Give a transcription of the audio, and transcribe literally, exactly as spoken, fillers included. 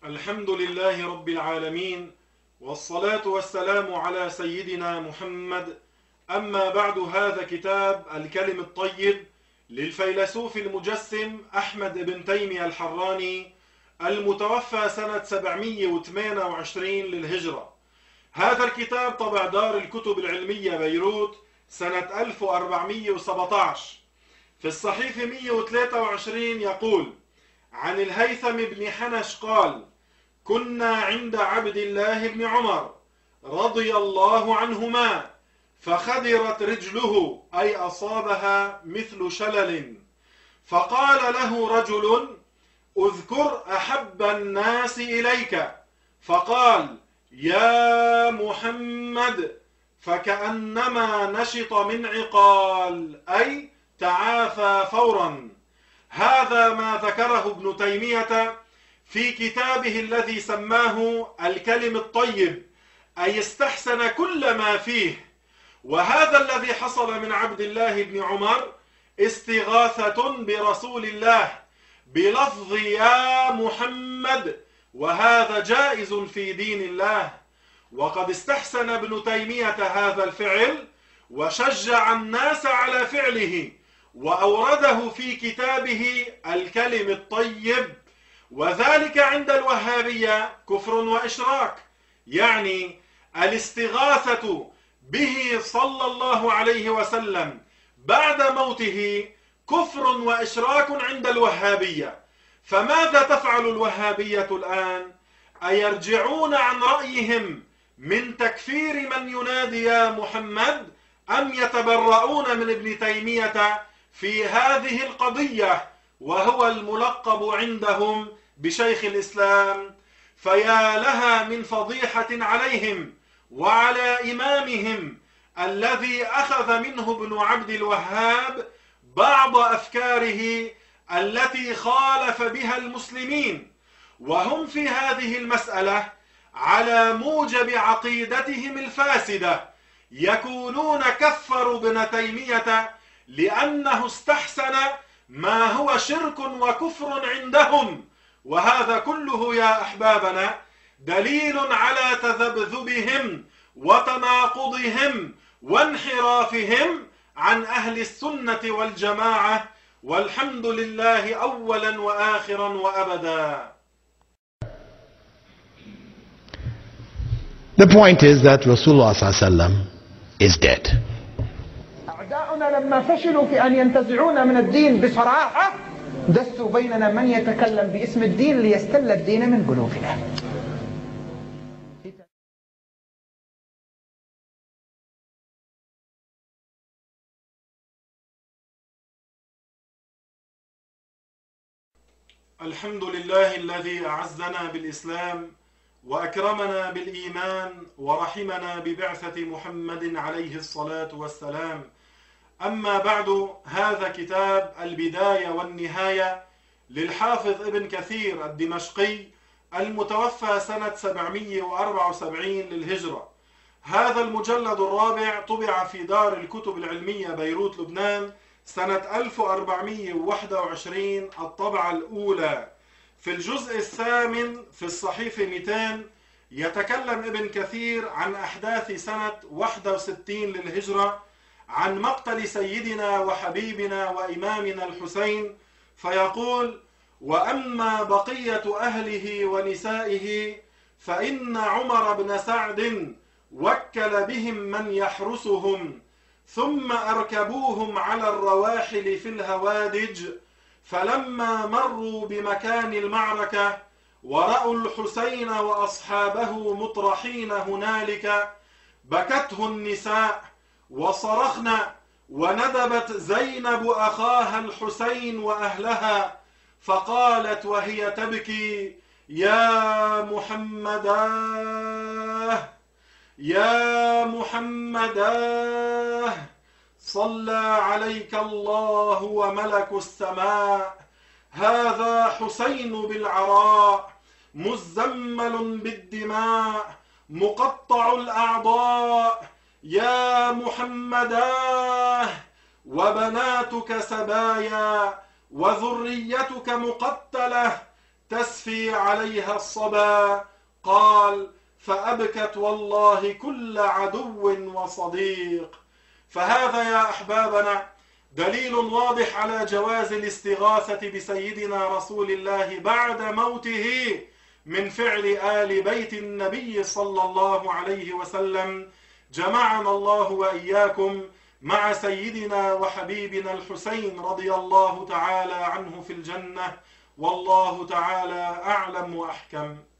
الحمد لله رب العالمين، والصلاة والسلام على سيدنا محمد. أما بعد، هذا كتاب الكلم الطيب للفيلسوف المجسم أحمد بن تيمية الحراني المتوفى سنة سبعمئة وثمانية وعشرين للهجرة. هذا الكتاب طبع دار الكتب العلمية بيروت سنة ألف وأربعمئة وسبعة عشر. في الصحيفة مئة وثلاثة وعشرين يقول عن الهيثم بن حنش قال: كنا عند عبد الله بن عمر رضي الله عنهما فخدرت رجله، أي أصابها مثل شلل، فقال له رجل: اذكر أحب الناس إليك، فقال: يا محمد، فكأنما نشط من عقال، أي تعافى فورا. هذا ما ذكره ابن تيمية في كتابه الذي سماه الكلم الطيب، أي استحسن كل ما فيه. وهذا الذي حصل من عبد الله بن عمر استغاثة برسول الله بلفظ يا محمد، وهذا جائز في دين الله. وقد استحسن ابن تيمية هذا الفعل وشجع الناس على فعله، وأورده في كتابه الكلم الطيب. وذلك عند الوهابية كفر وإشراك، يعني الاستغاثة به صلى الله عليه وسلم بعد موته كفر وإشراك عند الوهابية. فماذا تفعل الوهابية الآن؟ أيرجعون عن رأيهم من تكفير من ينادي يا محمد، أم يتبرؤون من ابن تيمية في هذه القضية وهو الملقب عندهم بشيخ الإسلام؟ فيا لها من فضيحة عليهم وعلى إمامهم الذي أخذ منه ابن عبد الوهاب بعض أفكاره التي خالف بها المسلمين، وهم في هذه المسألة على موجب عقيدتهم الفاسدة يكونون كفروا ابن تيمية لأنه استحسن ما هو شرك وكفر عندهم. وهذا كله يا أحبابنا دليل على تذبذبهم وتناقضهم وانحرافهم عن أهل السنة والجماعة، والحمد لله أولا وآخرا وأبدا. The point is that Rasulullah sallallahu alaihi wasallam is dead. أعداؤنا لما فشلوا في أن ينتزعون من الدين بصراحة دسوا بيننا من يتكلم باسم الدين ليستل الدين من قلوبنا. الحمد لله الذي أعزنا بالإسلام وأكرمنا بالإيمان ورحمنا ببعثة محمد عليه الصلاة والسلام. أما بعد، هذا كتاب البداية والنهاية للحافظ ابن كثير الدمشقي المتوفى سنة سبعمئة وأربعة وسبعين للهجرة. هذا المجلد الرابع طبع في دار الكتب العلمية بيروت لبنان سنة ألف وأربعمئة وواحد وعشرين الطبعة الأولى. في الجزء الثامن في الصحيفة مئتين يتكلم ابن كثير عن أحداث سنة واحد وستين للهجرة، عن مقتل سيدنا وحبيبنا وإمامنا الحسين، فيقول: وأما بقية أهله ونسائه فإن عمر بن سعد وكل بهم من يحرسهم، ثم أركبوهم على الرواحل في الهوادج، فلما مروا بمكان المعركة ورأوا الحسين وأصحابه مطرحين هنالك بكته النساء وصرخن، وندبت زينب أخاها الحسين وأهلها، فقالت وهي تبكي: يا محمداه يا محمداه صلى عليك الله وملك السماء، هذا حسين بالعراء مزمل بالدماء مقطع الأعضاء، يا محمداه وبناتك سبايا وذريتك مقتلة تسفي عليها الصبا. قال: فأبكت والله كل عدو وصديق. فهذا يا أحبابنا دليل واضح على جواز الاستغاثة بسيدنا رسول الله بعد موته من فعل آل بيت النبي صلى الله عليه وسلم. جمعنا الله وإياكم مع سيدنا وحبيبنا الحسين رضي الله تعالى عنه في الجنة، والله تعالى أعلم وأحكم.